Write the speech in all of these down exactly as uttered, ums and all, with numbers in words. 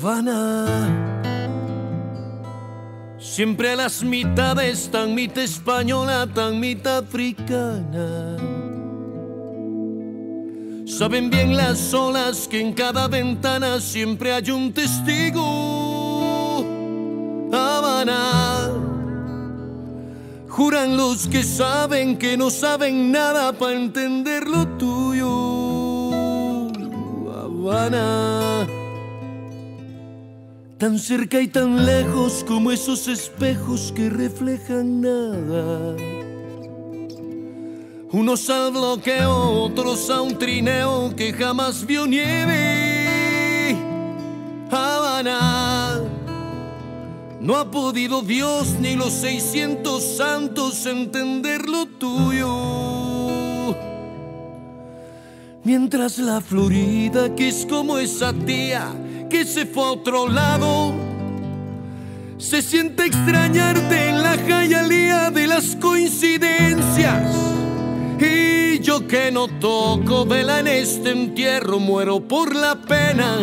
Habana. Siempre las mitades, tan mitad española, tan mitad africana. Saben bien las olas que en cada ventana siempre hay un testigo. Habana. Juran los que saben que no saben nada para entender lo tuyo. Habana. Tan cerca y tan lejos como esos espejos que reflejan nada. Unos al bloqueo, otros a un trineo que jamás vio nieve. Habana. No ha podido Dios ni los seiscientos santos entender lo tuyo. Mientras la Florida, que es como esa tía que se fue a otro lado, se siente extrañarte en la jayalía de las coincidencias. Y yo que no toco vela en este entierro, muero por la pena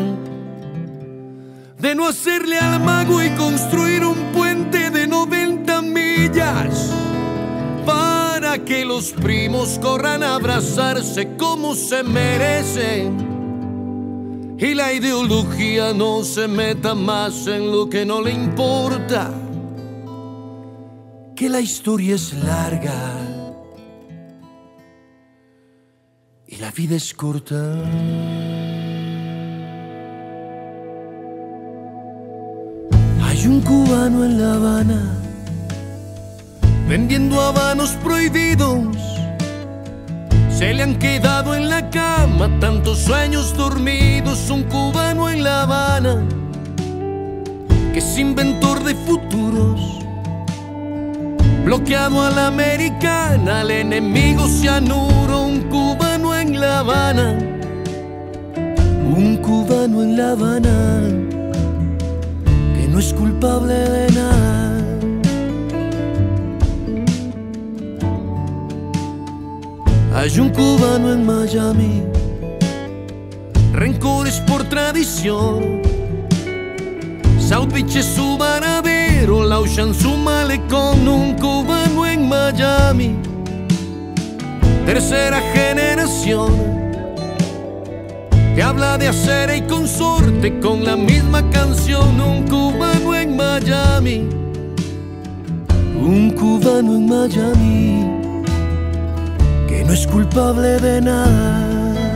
de no hacerle al mago y construir un puente de noventa millas para que los primos corran a abrazarse como se merecen y la ideología no se meta más en lo que no le importa, que la historia es larga y la vida es corta. Hay un cubano en La Habana vendiendo habanos prohibidos. Se le han quedado en la cama tantos sueños dormidos. Un cubano en La Habana que es inventor de futuros, bloqueado a la americana, al enemigo cianuro. Un cubano en La Habana, un cubano en La Habana que no es culpable de nada. Hay un cubano en Miami, rencores por tradición. South Beach es su varadero, la Ocean su malecón. Un cubano en Miami, tercera generación, que habla de acera y consorte con la misma canción. Un cubano en Miami, un cubano en Miami que no es culpable de nada.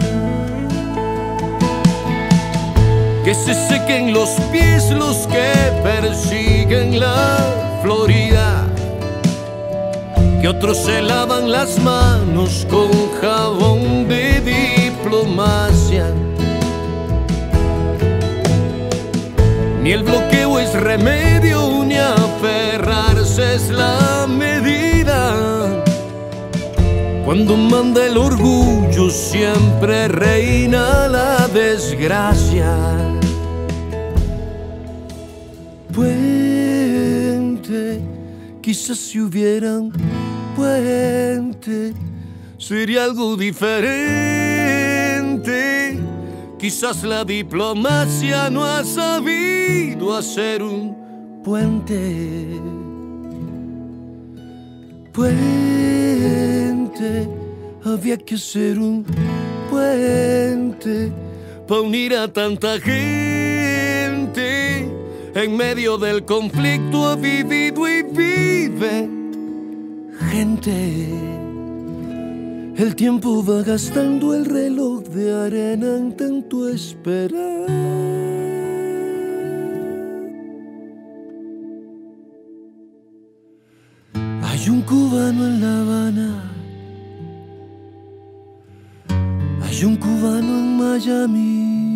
Que se sequen los pies los que persiguen la Florida, que otros se lavan las manos con jabón de diplomacia. Ni el bloqueo es remedio, ni aferrarse es la medida. Cuando manda el orgullo siempre reina la desgracia. Puente, quizás si hubiera un puente sería algo diferente. Quizás la diplomacia no ha sabido hacer un puente. Puente, había que hacer un puente para unir a tanta gente. En medio del conflicto ha vivido y vive gente. El tiempo va gastando el reloj de arena en tanto esperar. Hay un cubano en La Habana, hay un cubano en Miami.